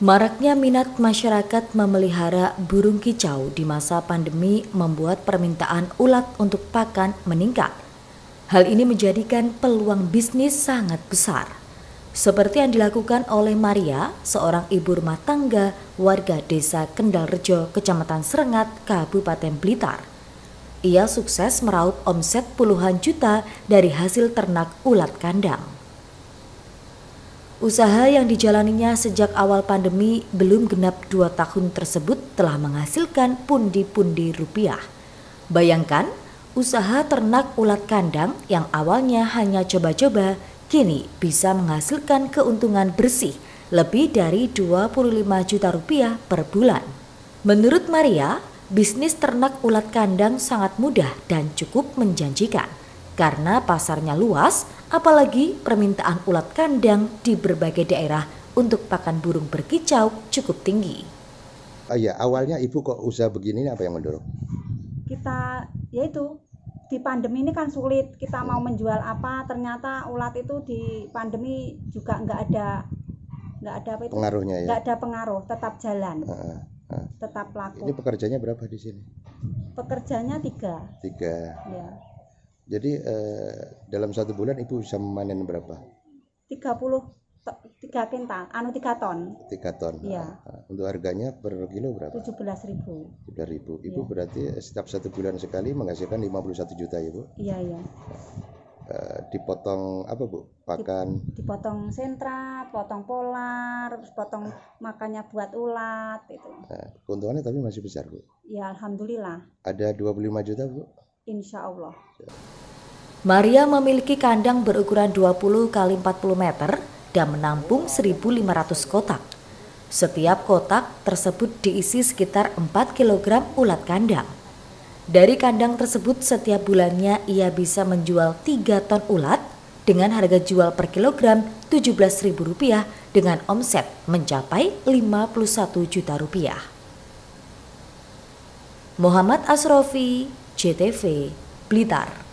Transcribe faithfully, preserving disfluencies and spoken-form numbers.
Maraknya minat masyarakat memelihara burung kicau di masa pandemi membuat permintaan ulat untuk pakan meningkat. Hal ini menjadikan peluang bisnis sangat besar. Seperti yang dilakukan oleh Maria, seorang ibu rumah tangga warga desa Kendalrejo, Kecamatan Serengat, Kabupaten Blitar. Ia sukses meraup omset puluhan juta dari hasil ternak ulat kandang. Usaha yang dijalaninya sejak awal pandemi belum genap dua tahun tersebut telah menghasilkan pundi-pundi rupiah. Bayangkan, usaha ternak ulat kandang yang awalnya hanya coba-coba, kini bisa menghasilkan keuntungan bersih lebih dari dua puluh lima juta rupiah per bulan. Menurut Maria, bisnis ternak ulat kandang sangat mudah dan cukup menjanjikan. Karena pasarnya luas, apalagi permintaan ulat kandang di berbagai daerah untuk pakan burung berkicau cukup tinggi. Oh iya, awalnya ibu kok usaha begini, apa yang mendorong? Kita, yaitu di pandemi ini kan sulit, kita mau menjual apa, ternyata ulat itu di pandemi juga nggak ada, nggak ada apa itu? Pengaruhnya ya? Nggak ada pengaruh, tetap jalan, uh, uh. tetap laku. Ini pekerjanya berapa di sini? Pekerjanya tiga. Tiga. Ya. Jadi eh, dalam satu bulan ibu bisa memanen berapa? tiga puluh, tiga kintal, anu tiga ton. tiga ton. Iya. Nah, untuk harganya per kilo berapa? tujuh belas ribu. tujuh belas ribu. Ibu ya. Berarti setiap satu bulan sekali menghasilkan lima puluh satu juta ya Bu? Iya, iya. Uh, dipotong apa Bu? Pakan? Dipotong sentra, potong polar, terus potong makannya buat ulat itu. Nah, keuntungannya tapi masih besar Bu? Ya alhamdulillah. Ada dua puluh lima juta Bu? Insya Allah. Maria memiliki kandang berukuran dua puluh kali empat puluh meter dan menampung seribu lima ratus kotak. Setiap kotak tersebut diisi sekitar empat kilogram ulat kandang. Dari kandang tersebut setiap bulannya ia bisa menjual tiga ton ulat dengan harga jual per kilogram tujuh belas ribu rupiah dengan omset mencapai lima puluh satu juta rupiah. Muhammad Asrofi, J T V, Blitar.